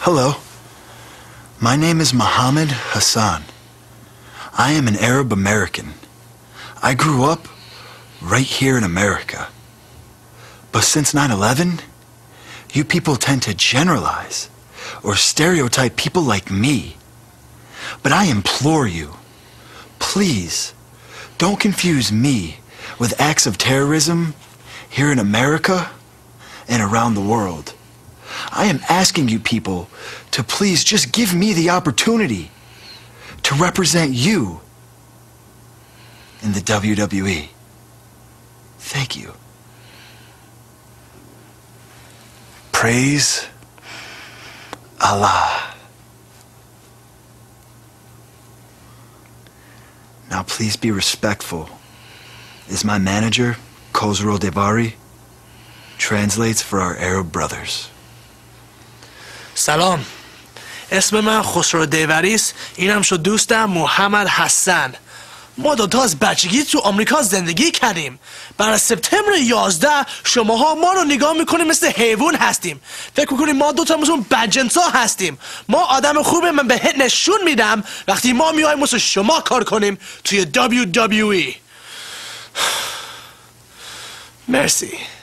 Hello. My name is Mohammed Hassan. I am an Arab American. I grew up right here in America. But since 9/11, you people tend to generalize or stereotype people like me. But I implore you, please, don't confuse me with acts of terrorism here in America and around the world. I am asking you people to please just give me the opportunity to represent you in the WWE. Thank you. Praise Allah. Now please be respectful as my manager, Khosrow Devari, translates for our Arab brothers. سلام. اسم من خسرو دیوری است. اینم شد دوستم محمد حسن. ما دوتا از بچگی تو آمریکا زندگی کردیم. برای سپتامبر 11 شماها ما رو نگاه میکنیم مثل حیوان هستیم. فکر میکنیم ما دوتا مثل بدجنسا هستیم. ما آدم خوبه. من بهت نشون میدم وقتی ما میایم مثل شما کار کنیم توی WWE. مرسی.